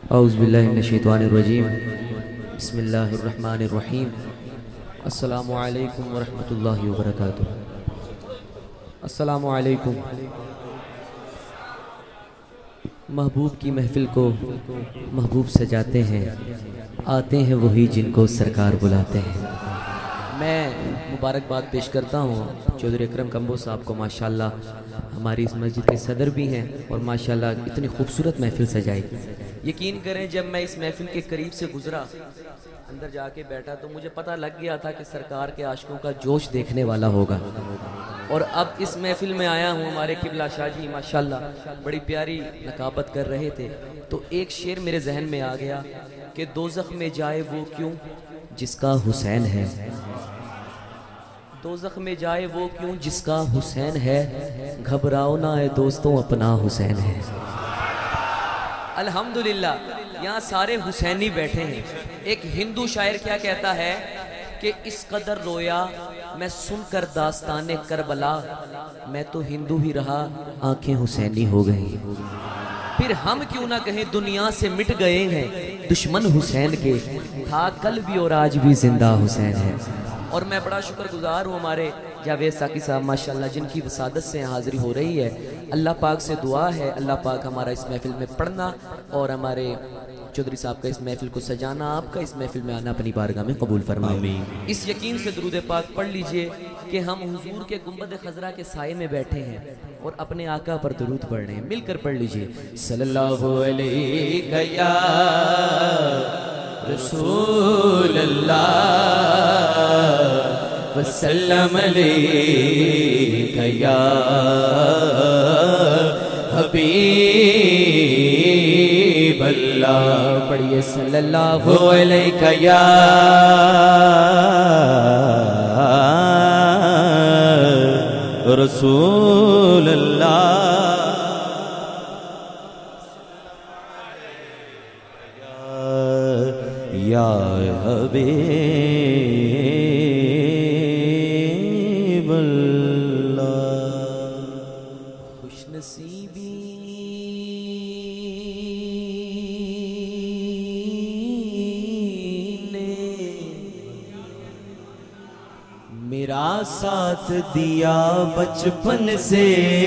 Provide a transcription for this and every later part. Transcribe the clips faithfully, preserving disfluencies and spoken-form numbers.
औज़ु बिल्लाहि मिनश शैतानिर रजीम। बिस्मिल्लाहिर रहमानिर रहीम। अस्सलामु अलैकुम व रहमतुल्लाहि व बरकातुहू। अस्सलामु अलैकुम। महबूब की महफिल को महबूब सजाते हैं, आते हैं वही जिनको सरकार बुलाते हैं। मैं मुबारकबाद पेश करता हूँ चौधरी अकरम कम्बो साहब को। माशाल्लाह हमारी इस मस्जिद के सदर भी हैं और माशाल्लाह इतनी खूबसूरत महफिल सजाई। यकीन करें, जब मैं इस महफिल के करीब से गुजरा, अंदर जाके बैठा, तो मुझे पता लग गया था कि सरकार के आशिकों का जोश देखने वाला होगा। और अब इस महफिल में आया हूँ, हमारे किबला शाह जी माशाल्लाह बड़ी प्यारी नकाबत कर रहे थे, तो एक शेर मेरे जहन में आ गया कि दोज़ख में जाए वो क्यों जिसका हुसैन है, दोज़ख में जाए वो क्यों जिसका हुसैन है, घबराओ ना है दोस्तों अपना हुसैन है। अल्हम्दुलिल्लाह यहाँ सारे हुसैनी बैठे हैं। एक हिंदू शायर क्या कहता है कि इस कदर रोया मैं सुनकर दास्ताने करबला, मैं तो हिंदू ही रहा आंखें हुसैनी हो गई। फिर हम क्यों ना कहें दुनिया से मिट गए हैं दुश्मन हुसैन के, था कल भी और आज भी जिंदा हुसैन है। और मैं बड़ा शुक्रगुजार हूँ हमारे जावेद साकी साहब माशाल्लाह, जिनकी वसादत से हाज़िरी हो रही है। अल्लाह पाक से दुआ है अल्लाह पाक हमारा इस महफिल में पढ़ना और हमारे चौधरी साहब का इस महफिल को सजाना, आपका इस महफिल में आना अपनी बारगाह में कबूल फरमाए। इस यकीन से दुरूद पाक पढ़ लीजिए कि हम हुजूर के गुंबद खजरा के साए में बैठे हैं और अपने आका पर दुरूद पढ़ रहे हैं। मिलकर पढ़ लीजिए। सल्लल्लाहु अलैहि या रसूल अल्लाह वसल्लम अलैका या हबीब अल्लाह। पढ़िए सल्लल्लाहु अलैका या रसूल अल्लाह या हबीब अल्लाह। खुशनसीबी ने मेरा साथ दिया बचपन से,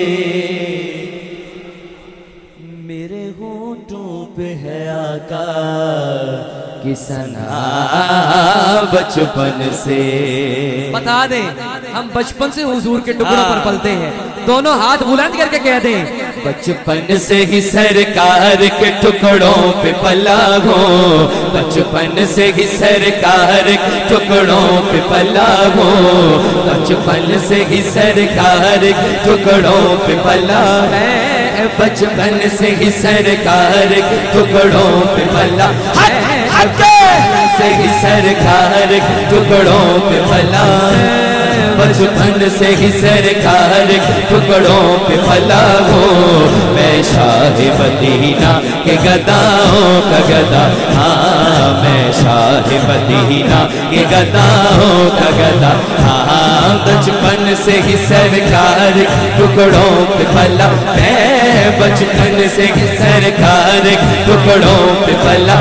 मेरे होठों पे है आका की सना बचपन से। बता दें हम बचपन से हुजूर के टुकड़ों पर पलते हैं, दोनों हाथ बुलंद करके कह दें बचपन से ही सरकार के टुकड़ों पे पला हूँ, बचपन से ही सरकार के टुकड़ों पे पला हूँ, बचपन से ही सरकार के टुकड़ों पे पला है, बचपन से ही सरकार के टुकड़ों पे पला है, से ही सरकार टुकड़ों पे फला, बचपन से ही सरकार टुकड़ों पे फला हो। मैं शाह मदीना के गदाओं का गदा, हाँ मैं शाह मदीना के गदाओं का गदा, हाँ बचपन से ही सरकार टुकड़ों पे फला, मैं बचपन से ही सरकार टुकड़ों पे फला,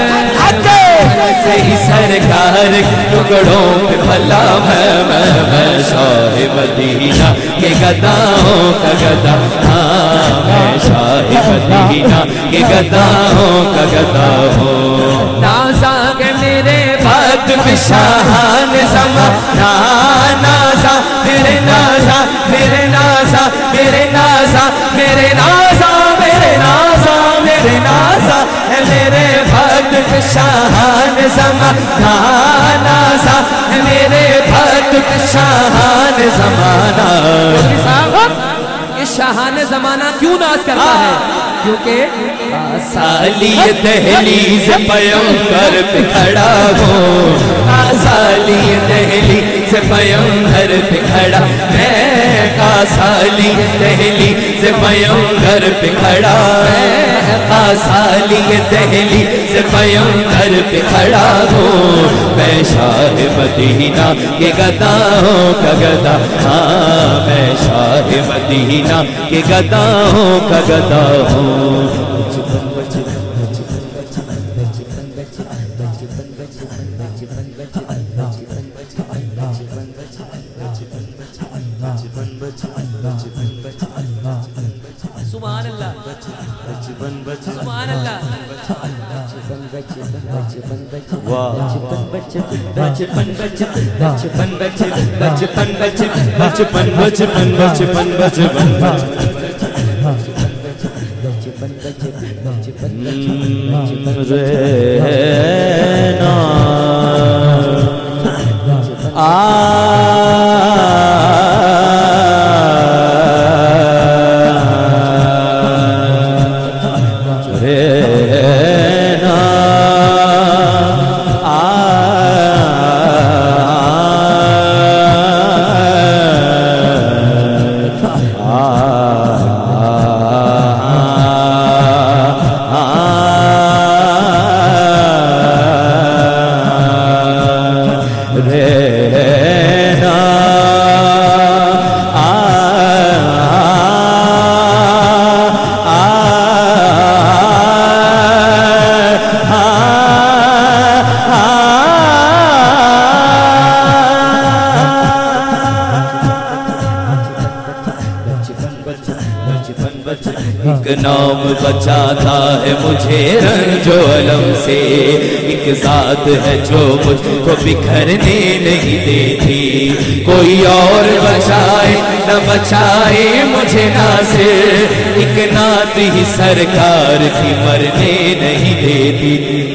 से ही सरकार टुकड़ों पे फला। मैं मैं मैं शाह मदीना के गदाओं का गदा, हाँ मैं शाह मदीना के गदाओं का गदा हो। नाज़ा के मेरे बात शाहान ज़माना, नाज़ा मेरे नाज़ा मेरे नाज़ा मेरे नाज़ा मेरे नाज़ा मेरे नाज़ा मेरे नाज़ा है मेरे भक्त शाहान ज़माना, नाज़ा है मेरे भक्त शाहान ज़माना। ये शाहान ज़माना क्यों नाज करता है? क्योंकि साली दहलीज़ पैगंबर पे खड़ा हो, साली दहलीज़ पैगंबर पे खड़ा, मैं का साली दहलीज़ पैगंबर पे खड़ा, का साली दहलीज़ पैगंबर पे खड़ा हो। मैं शाह मदीना के गदाओं का गदा, हाँ मैं शाह मदीना के गदाओं का गदा हूँ। बचपन बचपन बचपन बचपन बचपन बचपन बचपन बचपन बचपन रहना आ एक नाम बचाता है मुझे रंजो अलम से, एक जात है जो मुझको बिखरने नहीं देती, कोई और बचाए न बचाए मुझे नासिर, एक नात ही सरकार की मरने नहीं देती।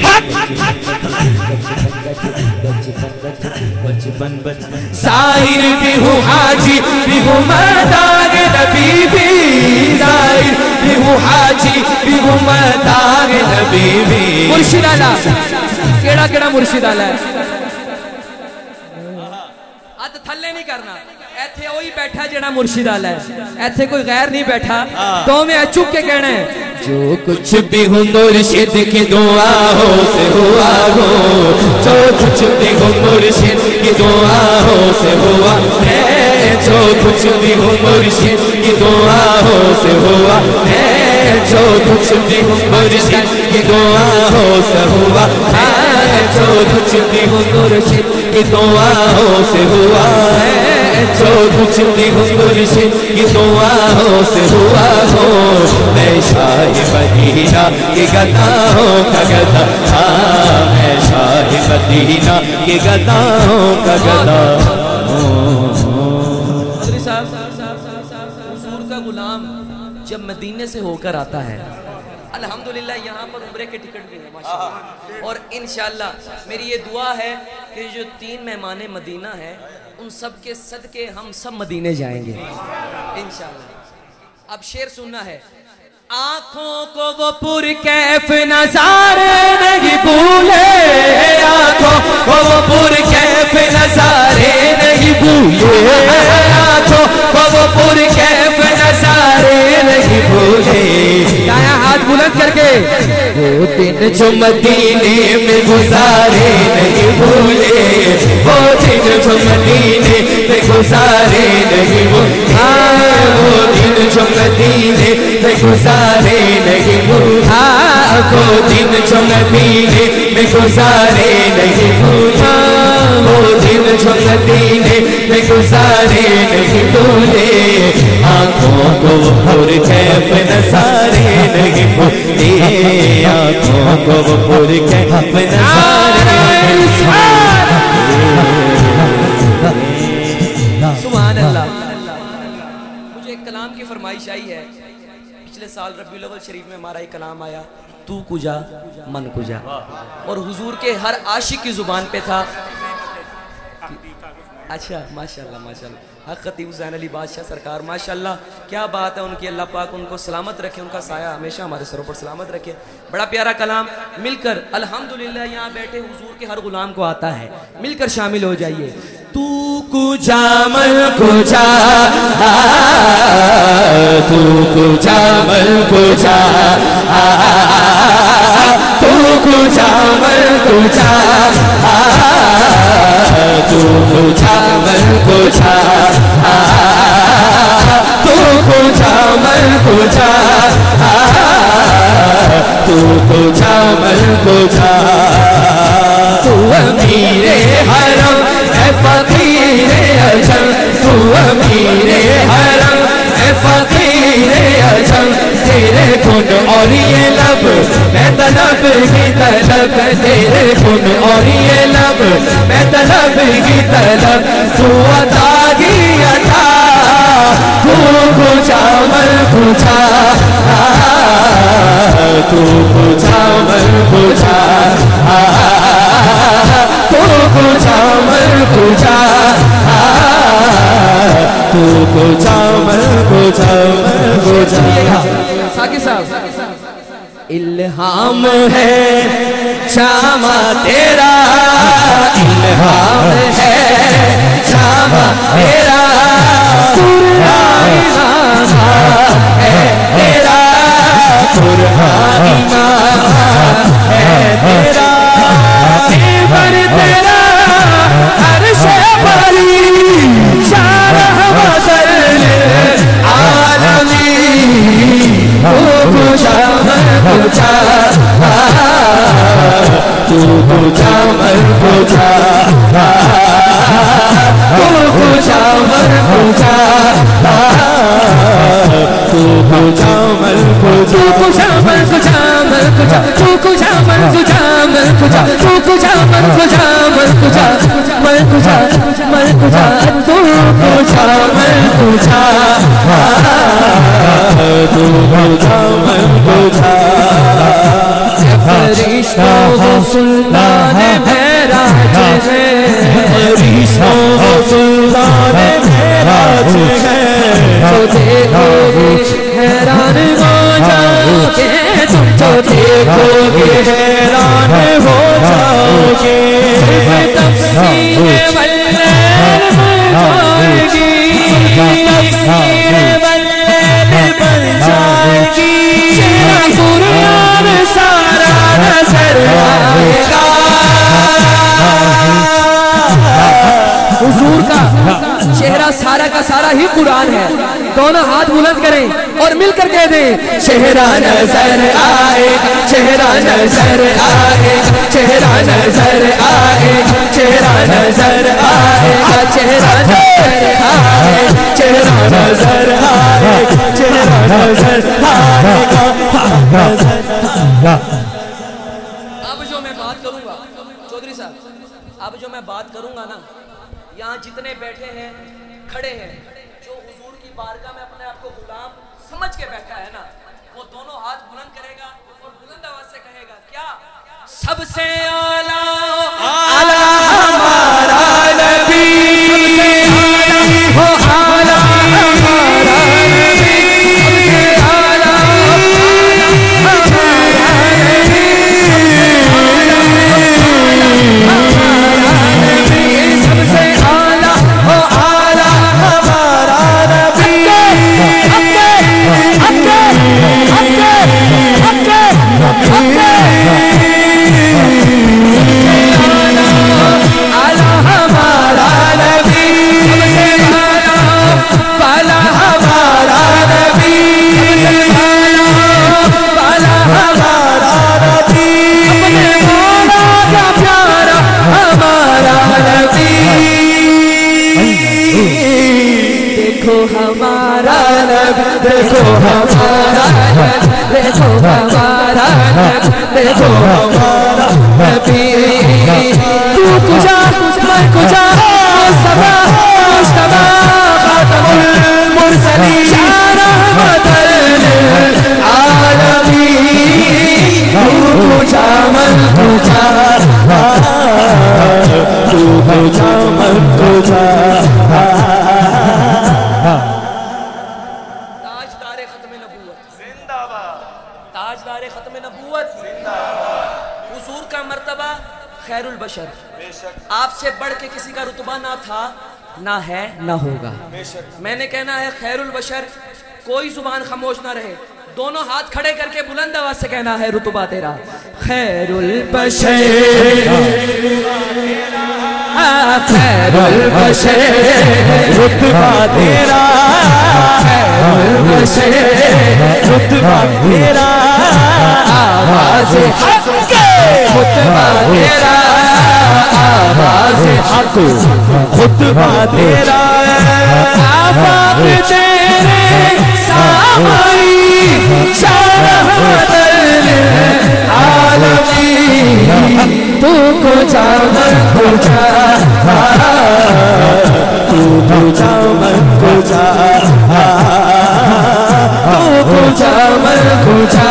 बचपन बचपन साहिर भी हूँ हाजी भी हूँ मदार नबी भी, साहिर भी हूँ हाजी भी हूँ मदार नबी भी। मुर्शिद आला केड़ा केड़ा मुर्शिद आला है, हाथ थल्ले नहीं करना, ऐथे वही बैठा जेड़ा मुर्शिद आला है, ऐथे कोई गैर नहीं बैठा, तो मैं चुप के कहना है जो कुछ भी हूँ मुर्शिद की दुआ हो से हुआ हो, जो कुछ भी हूँ मुर्शिद की दुआ हो से हुआ है, जो कुछ भी हूँ मुर्शिद की दुआ हो से हुआ है, जो कुछ भी हूँ मुर्शिद की दुआ हो से हुआ है, जो कुछ भी हूँ मुर्शिद की दुआ हो से हुआ है, जो कुछ भी हूँ मुर्शिद की दुआ हो से हुआ हो। मैं शाह मदीना की गदाओं का गदा, हाँ मैं शाह मदीना की गदाओं का गदा। हुजूर का गुलाम जब मदीने से होकर आता है, अल्हम्दुलिल्लाह यहाँ पर उम्रे के टिकट भी हैं माशाअल्लाह, और इंशाअल्लाह मेरी ये दुआ है कि जो तीन मेहमाने मदीना है उन सब के सदके हम सब मदीने जाएंगे इंशाअल्लाह। अब शेर सुनना है, आँखों को वो पुरकैफ नज़ारे नहीं भूले, आँखों को वो पुरकैफ नज़ारे नहीं भूले, आँखों को वो पुरकैफ नज़ारे नहीं भूले। दायां हाथ बुलंद करके, वो दिन जो मदीने में गुजारे नहीं भूले, वो दिन जो मदीने में गुजारे नहीं भूले, वो दिन जो मदीने में गुजारे नहीं भूला, वो दिन जो मदीने में गुजारे नहीं भूला, वो दिन जो मदीने में गुजारे नहीं भूले। आँखों को पुरकैफ नज़ारे नहीं भूले, आँखों को पुरकैफ नज़ारे नहीं भूले। सुभान अल्लाह। मुझे एक कलाम की फरमाइश आई है, पिछले साल रबीउल अव्वल शरीफ में हमारा एक कलाम आया, तू कुजा मन कुजा, और हुजूर के हर आशिक की जुबान पे था। अच्छा माशाल्लाह माशाल्लाह, हक खतीब हुसैन अली बादशाह सरकार माशाल्लाह, क्या बात है उनकी, अल्लाह पाक उनको सलामत रखे, उनका साया हमेशा हमारे सरों पर सलामत रखे। बड़ा प्यारा कलाम, मिलकर अल्हम्दुलिल्लाह यहाँ बैठे हुजूर के हर गुलाम को आता है, मिलकर शामिल हो जाइए। तू कुजा मन कुजा, तू कुजा मन कुजा, तू कुजा मन कुजा, तू कुजा मन कुजा, तू कुजा मन कुजा, तू कुजा मन कुजा। तू अमीरे हरम है फकीरे अजम, तू अमीरे हरम है फकीरे अजम, तेरे गुण और ये लब, मैं तलब की तलब, तेरे गुण और ये लब, मैं तलब की तलब। तू अता की अता, तू पूछा मन पूछा, तू पूछा मन पूछा, तू पूछा मन पूछा, तू पूछा मन पूछा, मन पूछा। साकी साहब, इल्हाम है शामा तेरा, इल्हाम है शामा तेरा, कुराना है तेरा, कुराना है तेरा, पर तेरा हर शबरी शाह बदल आलमी। तू पूछा मन पूछा, तू पूछा मन पूछा, तू पूछा मन पूछा, तू पूछा मन पूछा, तू पूछा मन पूछा, मन पूछा, तू पूछा मन पूछा, मन पूछा, तू पूछा मन पूछा, मन पूछा, मन पूछा, मन पूछा, तू पूछा मन पूछा, तू पूछा मन पूछा। फरिश्तों को सुल्तान महराज है, फरिश्तों को सुल्तान महराज है, तो देखोगे हैरान हो जाओगे, तुम तो देखोगे हैरान हो जाओगे। तफसीर वल्लैल बन जाएगी, तफसीर वल्लैल बन जाएगी, कुरान सारा नजर आएगा। हुजूर का चेहरा सारा का सारा ही कुरान है। दोनों हाथ बुलंद करें और मिलकर कह दें, चेहरा नजर आएगा, चेहरा नजर आएगा, चेहरा नजर आएगा, चेहरा नजर आएगा, चेहरा नजर आएगा, चेहरा नजर आएगा, चेहरा नजर आएगा। अब जो मैं बात करूंगा चौधरी साहब, अब जो मैं बात करूंगा ना, यहाँ जितने बैठे हैं खड़े हैं, जो हुजूर की बारगाह में अपने आप को गुलाम समझ के बैठा है ना, वो दोनों हाथ बुलंद करेगा और बुलंद आवाज से कहेगा क्या? सबसे आला आला हमारा नबी, हो आला हमारा नबी, सबसे आला हमारा नबी, सबसे आला हो आला हमारा नबी। देखो हमारा नबी, देखो हमारा नबी, देखो हमारा नबी, देखो हमारा नबी। तू कुजा मैं कुजा, मुस्तफा मुस्तफा खातमुल मुरसलीन, रहमतुल आलमीन। तू कुजा मैं कुजा, तू कुजा मैं कुजा। ताजदारे खत्म नबूवत जिंदाबाद, ताजदारे खत्म नबूवत जिंदाबाद। हुजूर का मर्तबा खैरुल बशर, आपसे बढ़ के किसी का रुतबा ना था, ना है, ना होगा। मैंने कहना है खैरुल बशर, कोई जुबान खामोश ना रहे, दोनों हाथ खड़े करके बुलंद आवाज से कहना है रुतबा तेरा खैरुल बशर, खैरुल बशर रुतबा तेरा, खैरुल बशर रुतबा तेरा, आवाज़ हक खुतबा तेरा, आवाज़ हक खुतबा तेरा, आफाक तेरे सामई तू कुछा मन कुछा तू कुछा मन कुछा तू कुछा मन कुछा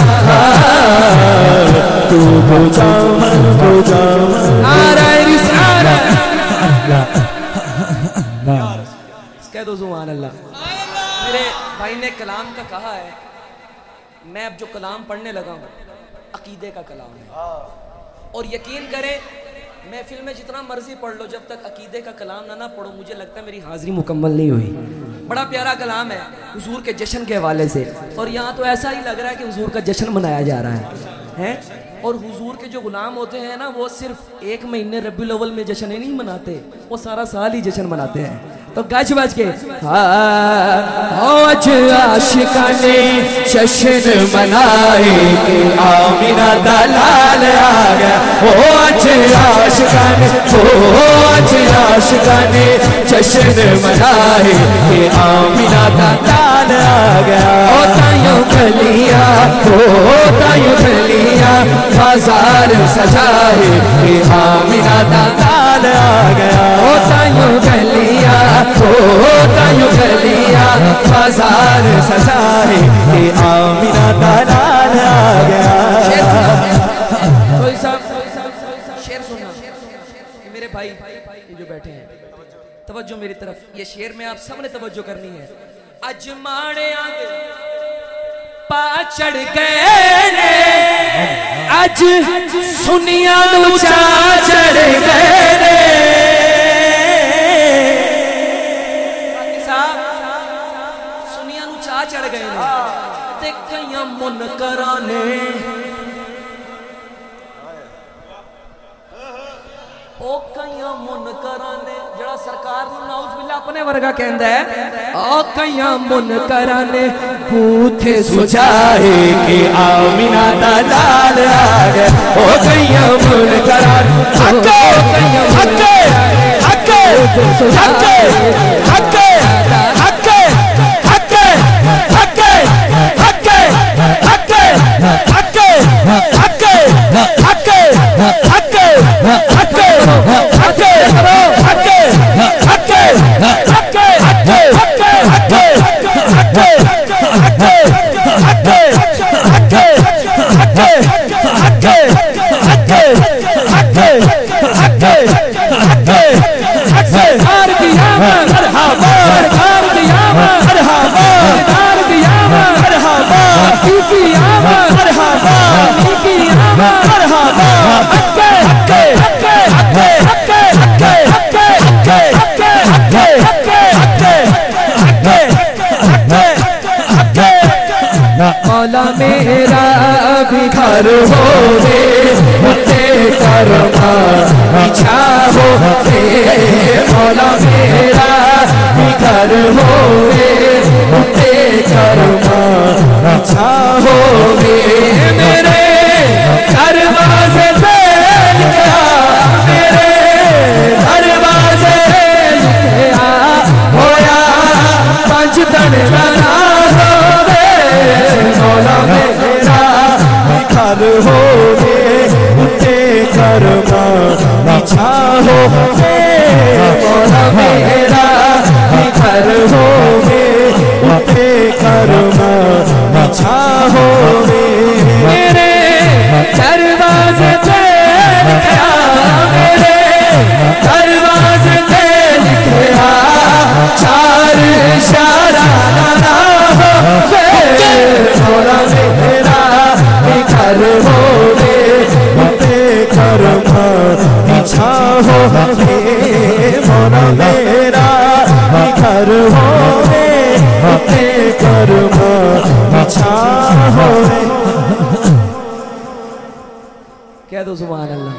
तू कुछा मन कुछा कह दो सुभान अल्लाह। मेरे भाई ने कलाम का कहा है, मैं अब जो कलाम पढ़ने लगा हूँ अकीदे का कलाम है, और यकीन करें महफिल में जितना मर्जी पढ़ लो, जब तक अकीदे का कलाम ना ना पढ़ो मुझे लगता है मेरी हाजिरी मुकम्मल नहीं हुई। बड़ा प्यारा कलाम है हुजूर के जश्न के हवाले से, और यहाँ तो ऐसा ही लग रहा है कि हुजूर का जश्न मनाया जा रहा है हैं। और हुजूर के जो गुलाम होते हैं ना, वो सिर्फ एक महीने रबीउल अव्वल में जश्न नहीं मनाते, वो सारा साल ही जश्न मनाते हैं। तो गज बज के आज आशिकाने जश्न मनाए कि आमिना दलाल आ गया। ओ आज आशिकाने ओ आज आशिकाने जश्न मनाए कि आमिना दलाल आ गया। ओ तायों गलियां ओ तायों गलियां बाजार सजाए कि आमिना दलाल आ गया। ओ तायों गलियां ओ तायों गलियां बाजार सजाए कि आमिना दलाल आ गया। कोई साहब शेर सुनना मेरे भाई ये जो बैठे हैं, तवज्जो मेरी तरफ, ये शेर में आप सबने तवज्जो करनी है। अजमाने आगे पा चढ़ गए ने, अज सुनिया चा चढ़ गए ने। सुनिया नु चा चढ़ गए ने ते कईयां मुनकरां ने ओ कईयां मुनकरां ने जड़ा सरकार नू नाउज़ बिल्ला अपने वर्गा कहंदा है। ओ कईयां मुनकरां ने बूथे सुझाए कि आमिना दा लाल आ गया। ओ कईयां मुनकरां हक हक हक हक हक हक मौला मेरा भी घर हो रे मुझे करमा पीछा हो रे। मौला मेरा भी घर हो रे मुझे करमा पीछा हो रे। मेरे दरवाजे पे लिखा, मेरे दरवाजे लिखा होया पंज तन बना हो रे। मौला मेरा घर हो रे उठे करमा पीछा हो रे। मौला मेरा घर हो रे उठे करमा पीछा हो रे। मेरे दरवाजे पे लिखा, मेरे दरवाजे पे लिखा चार इशारा ना हो रे। मौला मेरा घर हो रे उठे करमा पीछा हो रे। मौला मेरा घर हो रे उठे करमा पीछा हो रे। कह दो सुभान अल्लाह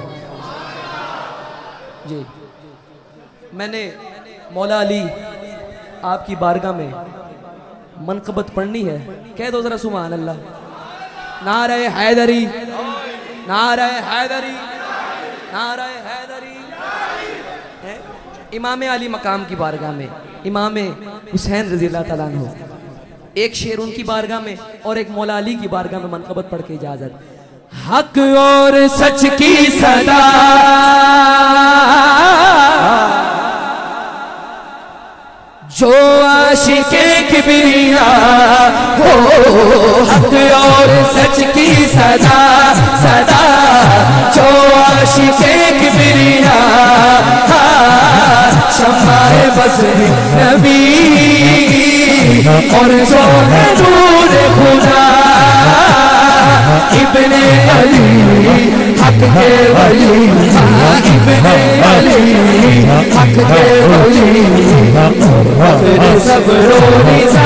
जी। मैंने मौला अली आपकी बारगाह में मनकबत पढ़नी है, कह दो जरा सुभान अल्लाह। नारे हैदरी, नारे हैदरी, नारे हैदरी। इमाम अली मकाम की बारगाह में इमाम हुसैन रज़ी अल्लाह तआला अन्हु एक शेर उनकी बारगाह में और एक मौला अली की बारगाह में मनकबत पढ़ के इजाजत। हक और सच की सदा जो आशिके किबरिया हो, हक और सच की सदा सदा जो आशिके किबरिया, शम्माए बज़्र नबी और जो है नूर खुदा, इब्ने अली हक के वली, इब्ने अली हक के वली, सब रोज़ा।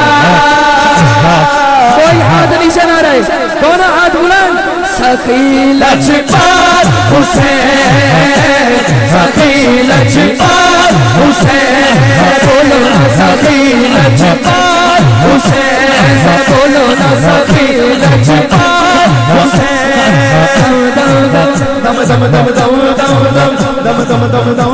कोई हाथ नीचे ना रहे, दोनों हाथ बुलंद। सखी लजपाल हुसैन, सखी लजपाल हुसैन, बोलो ना सखी लजपाल हुसैन, बोलो ना सखी लजपाल हुसैन। दम दम दम दम दम दम दम दम दम दम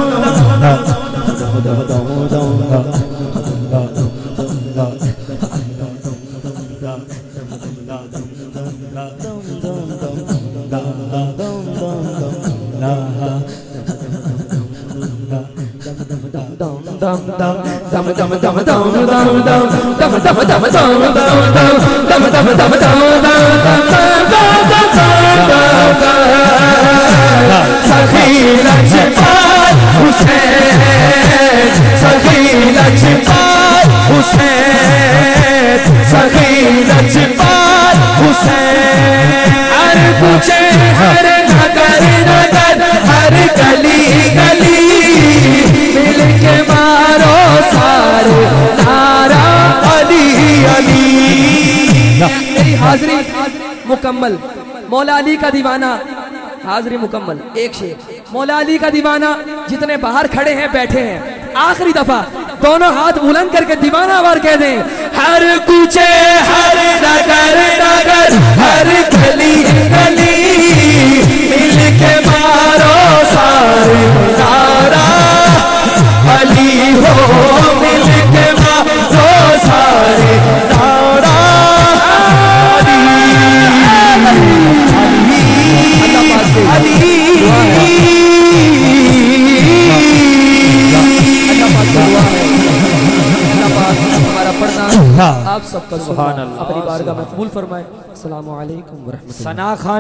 सखी लजपाल हुसैन, सखी लजपाल हुसैन, सखी लजपाल हुसैन। हर पूछे हर नगर नगर, हर गली गली, मिल के मारो सारे नारा अली अली। मेरी हाजिरी मुकम्मल। मौला अली का दीवाना, हाजिरी मुकम्मल। एक शेर। मौला अली का दीवाना जितने बाहर खड़े हैं बैठे हैं, आखिरी दफा दोनों हाथ बुलंद करके दीवाना वार कह दें। हर कूचे हर नगर नगर, हर गली गली, मिल के मारो सारे नारा अली हो, मिल के मारो सारे नारा अली अली। हमारा पढ़ना आप सबका सुभान अल्लाह अपनी बारगाह में कबूल फरमाए। अस्सलामु अलैकुम व रहमतुल्लाह।